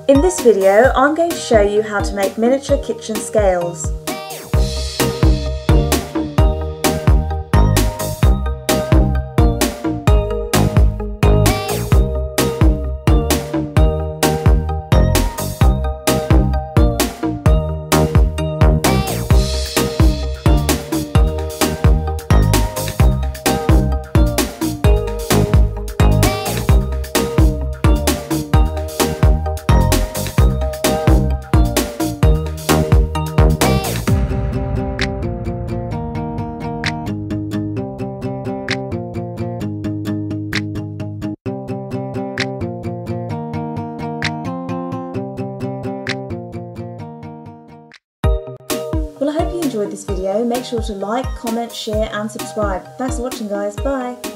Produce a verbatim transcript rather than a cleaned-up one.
In this video, I'm going to show you how to make miniature kitchen scales. Well, I hope you enjoyed this video. Make sure to like, comment, share and subscribe. Thanks for watching, guys. Bye!